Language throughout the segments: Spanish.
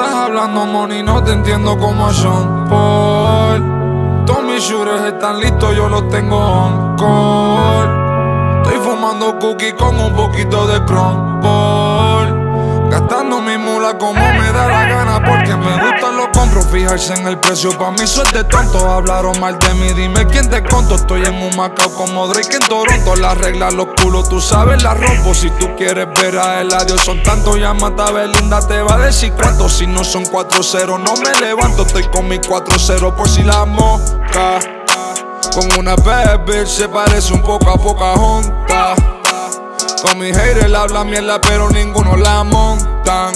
estás hablando, money, no te entiendo como Sean Paul. Todos mis shooters están listos, yo los tengo on call. Estoy fumando cookie con un poquito de crumble, gastando mi mula como me da la gana, porque me gustan los compros. Fijarse en el precio, pa' mí eso es de tonto. Hablaron mal de mí, dime quién te conto. Estoy en un Macao como Drake en Toronto. Las reglas, los culos, tú sabes, las rompo. Si tú quieres ver a Eladio, son tantos. Llámate a Belinda, te va a decir cuánto. Si no son 4-0, no me levanto. Estoy con mi 4-0 por si la mosca. Con una bad bitch se parece un poco a Pocahontas. Con mi haters habla mierda, pero ninguno la montan.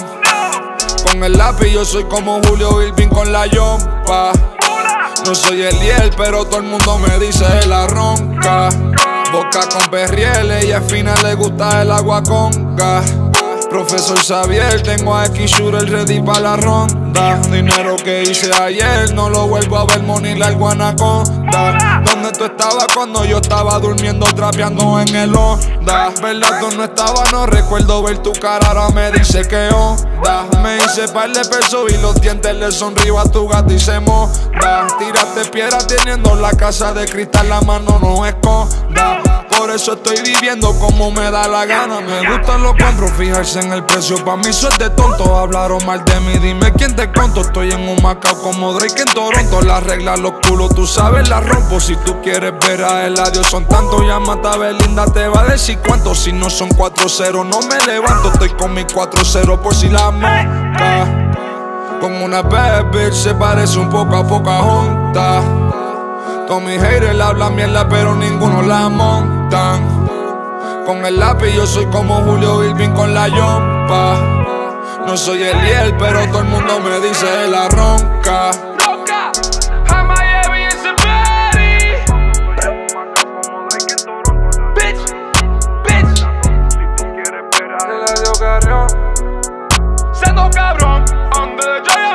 Con el lápiz yo soy como Julio Irving con la yompa. No soy el Liel, pero todo el mundo me dice la ronca. Boca con perrieles y a Fina le gusta el agua con gas. Profesor Xavier, tengo a X-Shooter ready pa' la ronda. Dinero que hice ayer, no lo vuelvo a ver, money largo anaconda. ¿Dónde tú estabas cuando yo estaba durmiendo, trapeando en el Honda? ¿Verdad tú no estabas? No recuerdo ver tu cara, ahora me dice que onda. Me hice par de pesos y los dientes le sonrío a tu gato y se moda. Tiraste piedra teniendo la casa de cristal, la mano no esconda. Por eso estoy viviendo como me da la gana. Me gustan los compros, fijarse en el precio, pa' mí eso es de tonto. Hablaron mal de mí, dime quién te conto. Estoy en un Macao como Drake en Toronto. Las reglas, los culos, tú sabes, las rompo. Si tú quieres ver a Eladio, son tantos. Llámate a Belinda, te va a decir cuánto. Si no son 4-0, no me levanto. Estoy con mi 4-0 por si la mosca. Con una bad bitch se parece un poco a Pocahontas. Con mis haters habla mierda, pero ninguno la montan. Con el lápiz yo soy como Julio Irving con la yompa. No soy el Liel, pero todo el mundo me dice la ronca. Siendo cabrón, under the